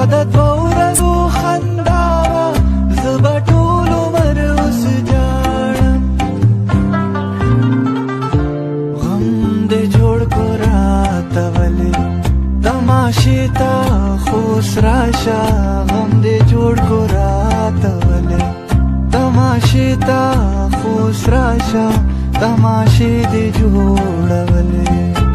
د دوه ورځو خندا وه زه به ټول عمر اوس جاړم غم دې جوړ کو راته ولې تماشې ته خوس راشه غم دې جوړ کو راته ولې تماشې ته خوس راشه تماشې دې جوړولې